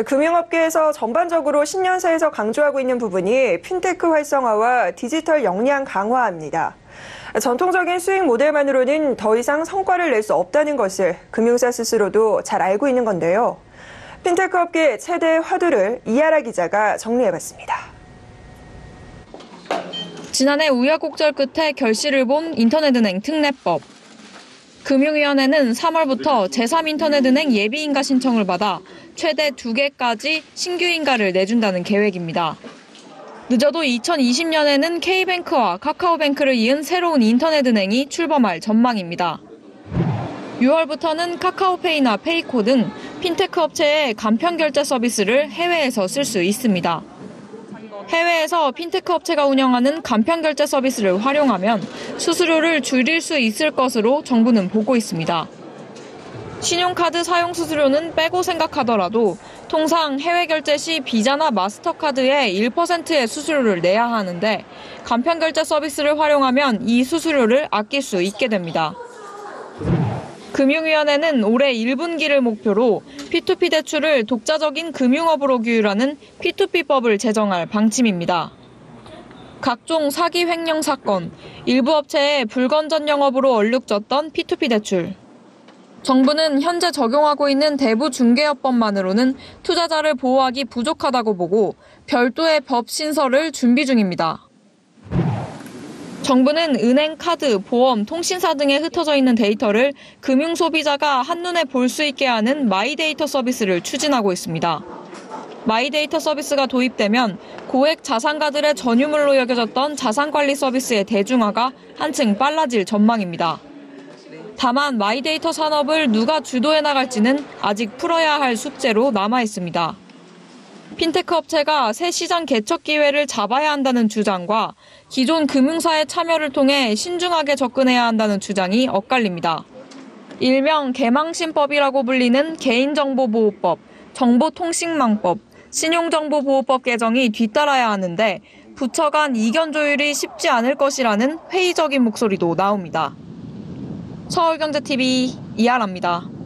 금융업계에서 전반적으로 신년사에서 강조하고 있는 부분이 핀테크 활성화와 디지털 역량 강화입니다. 전통적인 수익 모델만으로는 더 이상 성과를 낼 수 없다는 것을 금융사 스스로도 잘 알고 있는 건데요. 핀테크 업계의 최대 화두를 이하라 기자가 정리해봤습니다. 지난해 우여곡절 끝에 결실을 본 인터넷은행 특례법. 금융위원회는 3월부터 제3인터넷은행 예비인가 신청을 받아 최대 2개까지 신규 인가를 내준다는 계획입니다. 늦어도 2020년에는 K뱅크와 카카오뱅크를 이은 새로운 인터넷은행이 출범할 전망입니다. 6월부터는 카카오페이나 페이코 등 핀테크 업체의 간편결제 서비스를 해외에서 쓸 수 있습니다. 해외에서 핀테크 업체가 운영하는 간편결제 서비스를 활용하면 수수료를 줄일 수 있을 것으로 정부는 보고 있습니다. 신용카드 사용 수수료는 빼고 생각하더라도 통상 해외 결제 시 비자나 마스터카드에 1%의 수수료를 내야 하는데 간편결제 서비스를 활용하면 이 수수료를 아낄 수 있게 됩니다. 금융위원회는 올해 1분기를 목표로 P2P 대출을 독자적인 금융업으로 규율하는 P2P법을 제정할 방침입니다. 각종 사기 횡령 사건, 일부 업체의 불건전 영업으로 얼룩졌던 P2P 대출. 정부는 현재 적용하고 있는 대부중개업법만으로는 투자자를 보호하기 부족하다고 보고 별도의 법 신설을 준비 중입니다. 정부는 은행, 카드, 보험, 통신사 등에 흩어져 있는 데이터를 금융 소비자가 한눈에 볼 수 있게 하는 마이데이터 서비스를 추진하고 있습니다. 마이데이터 서비스가 도입되면 고액 자산가들의 전유물로 여겨졌던 자산관리 서비스의 대중화가 한층 빨라질 전망입니다. 다만 마이데이터 산업을 누가 주도해 나갈지는 아직 풀어야 할 숙제로 남아 있습니다. 핀테크 업체가 새 시장 개척 기회를 잡아야 한다는 주장과 기존 금융사의 참여를 통해 신중하게 접근해야 한다는 주장이 엇갈립니다. 일명 개망신법이라고 불리는 개인정보보호법, 정보통신망법, 신용정보보호법 개정이 뒤따라야 하는데 부처 간 이견 조율이 쉽지 않을 것이라는 회의적인 목소리도 나옵니다. 서울경제TV 이하라입니다.